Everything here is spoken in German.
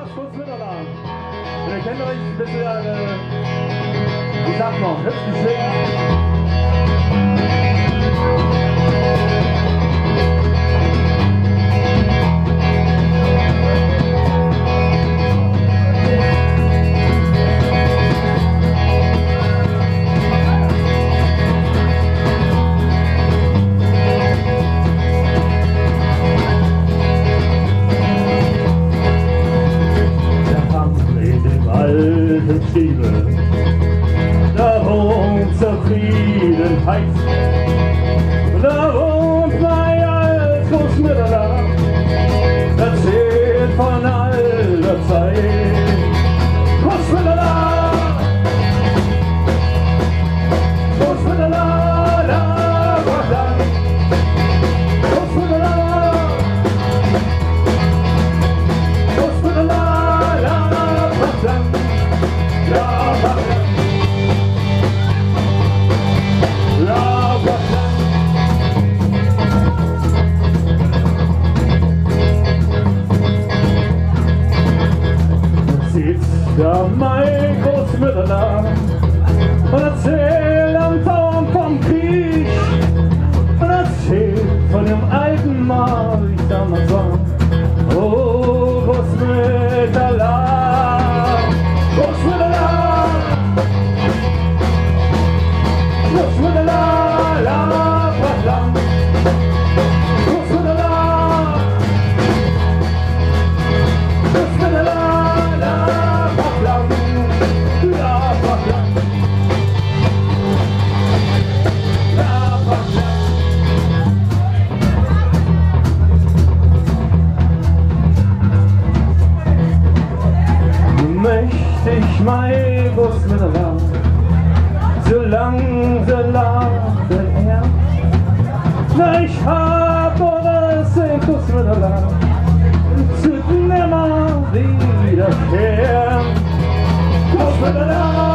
das Schussmitterland. Und ihr kennt euch ein bisschen, wie sagt man, hübsch singen. Da wohnt Zufriedenheit, da wohnt mein altes Mitterland, erzählt von alter Zeit. Großmitterland, Großmitterland, Großmitterland, Großmitterland, Großmitterland. Ja, mein Großmitterland und erzähl am Zaun vom Krieg und erzähl von dem alten Mal, wie ich damals war. Oh, Großmitterland, Großmitterland, Großmitterland, Großmitterland, Großmitterland, Großmitterland. Mächtig mein Großmitterland, so lang er. Na, ich hab alles in Großmitterland, zu nimmer wiederkehren. Großmitterland.